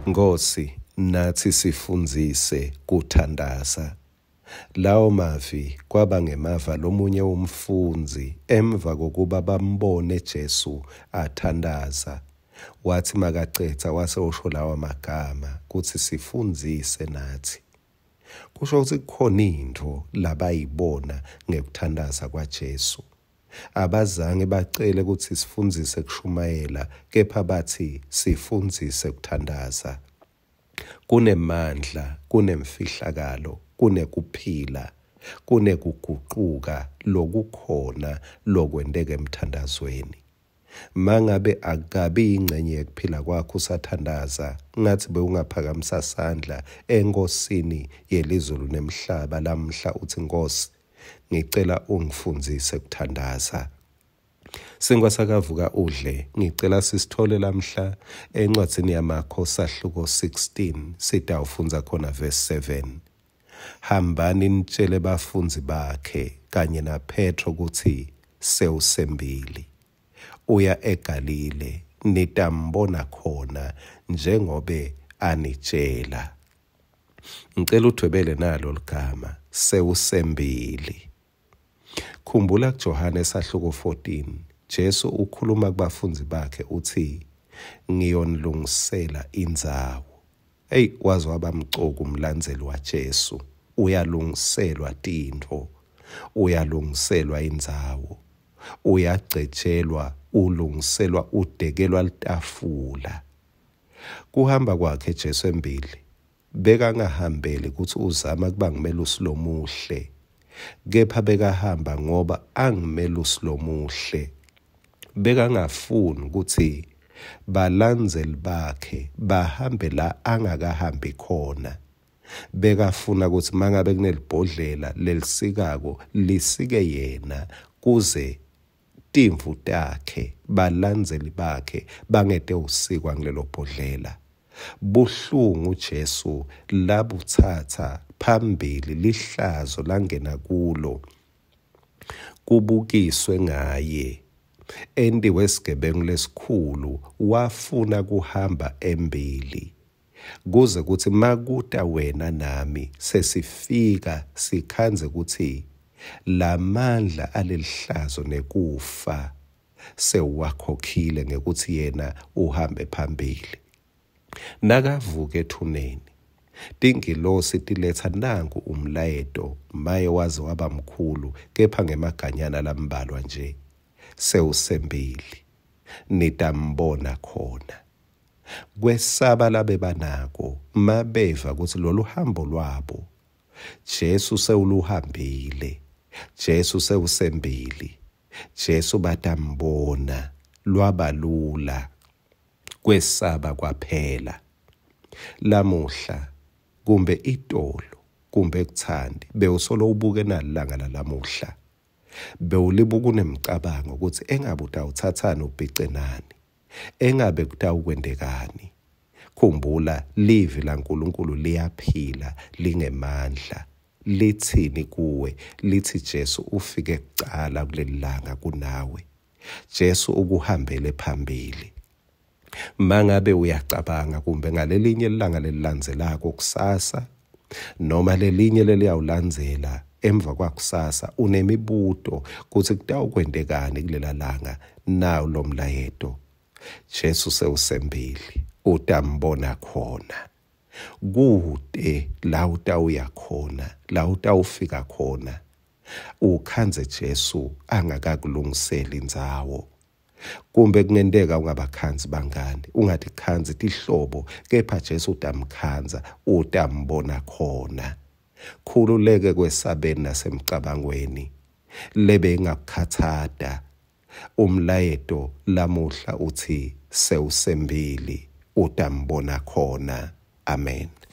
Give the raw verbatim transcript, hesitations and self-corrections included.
Nkosi, nathi sifundzise kuthandaza. Lawo mavi kwaba ngemava lomunye umfundzi emva kokuba bambone Jesu athandaza. Wathi makacetha wase usho lawa magama kuthi sifundzise nathi. Kusho ukuthi kukhona into labayibona ngekuthandaza kwaJesu. Abazange bacele ukuthi sifundzise kushumayela, kepha bathi sifundzise kuthandaza. Kunemandla, kunemfihlakalo, kunekuphila, kunekuguquka lokukhona lokwenteka emthandazweni. Mangabe akabi ingcenye yekuphila kwakho usathandaza, ngathi bewungaphakamisa sandla enkosini yelizulu nemhlaba lamhla uthi Nkosi, ngicela ungifundzise kuthandaza. Singwasaka Vuka Udle, ngicela sisithole lamhla encwadzini yamakhosi sahluko sixteen, sitawufunza khona verse seven. Hambani nitshele bafundzi bakhe kanye na Petro ukuthi sewusembili. Uya eGalile, nitambona khona njengobe anitshela. Ngicela udwebele nalo ligama sewusembili. Khumbula kuJohane sahluko fourteen, Jesu ukhuluma kubafundzi bakhe uthi ngiyonilungisela indzawo. Hey, waze wabamcoka umlandzeli waJesu. Uyalungiselwa tintfo, uyalungiselwa indzawo, uyagcetshelwa, ulungiselwa, udekelwa litafula. Kuhamba kwakhe Jesu embili, bekangahambeli ukuthi uzama kuba ngumelusi lomuhle, kepha bekahamba ngoba angumelusi lomuhle. Bekangafuni ukuthi balandzeli bakhe bahambe la angakahambi khona. Bekafuna ukuthi mangabe kunelibhodlela lelisikako lisike yena kuze timvu takhe balandzeli bakhe bangete usikwa ngilelo bhodlela. Buhlungu uJesu labuthatha phambili lihlazo langena kulo kubukiswe ngaye. Endiwe sigebengu lesikhulu wafuna kuhamba embili kuze kuthi makuta wena nami sesifika sikhanze ukuthi lamandla alelihlazo nekufa sewakhokhile ngekuthi yena uhambe phambili. Nakavuka ethuneni, tingilosi tiletha nangu umlayeto maye waze waba mkhulu, kepha ngemaganyana lambalwa nje. Sewusembili, nitambona khona. Kwesaba labe banako mabeva ukuthi lolu hambo lwabo Jesu sewuluhambile, Jesu sewusembili, Jesu batambona, lwabalula, kwesaba kwaphela. Lamuhla kumbe itolo kumbe kuthandi bewusolo ubuke nalanga lalamuhla, bewulibuka unemcabango ukuthi engabe utawuthathana ubhicenani, engabe kutawukwendekani. Khumbula livi laNkulunkulu liyaphila lingemandla. Lithini kuwe? Lithi Jesu ufike kucala kulelilanga kunawe. Jesu ukuhambele phambili. Mangabe uyacabanga kumbe ngalelinye ilanga lelilandzelako kusasa noma lelinye leliyawulandzela emva kwakusasa unemibuto kuthi kutawukwendekani kulela langa, nawo lo mlayeto. Jesu sewusembili, utambona khona. Kude la utawuya khona, la utawufika khona. Ukhanze Jesu angakakulungiseli indzawo. Kumbe kungendeka ungabakhanzi bangani, ungathi khanzi tihlobo, kepha Jesu utamkhanza, utambona khona. Khululeke kwesabeni nasemcabangweni, lebe ingakukhathada. Umlayeto lamuhla uthi sewusembili, utambona khona. Amen.